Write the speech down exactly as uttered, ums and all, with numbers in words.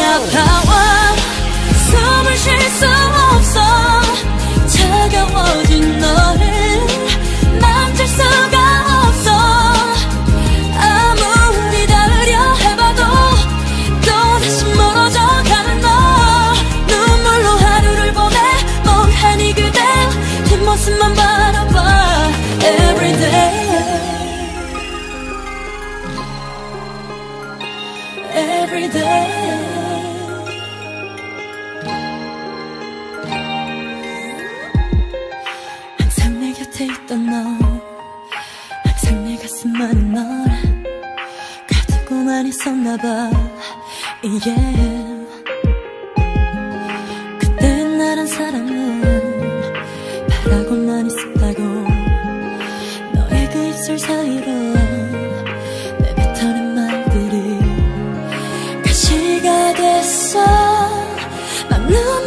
아파와 숨을 쉴 수 없어. 차가워진 너를 만질 수가 없어. 아무리 닿으려 해봐도 또다시 멀어져 가는 너. 눈물로 하루를 보내 멍하니 그대 뒷모습만 바라봐. Everyday Everyday 항상 내 곁에 있던 너, 항상 내 가슴 안에 널 가지고만 있었나봐. yeah. 그때 나란 사람은 바라고만 있었다고. 너의 그 입술 사이로 내뱉어낸 말들이 가시가 됐어. 맘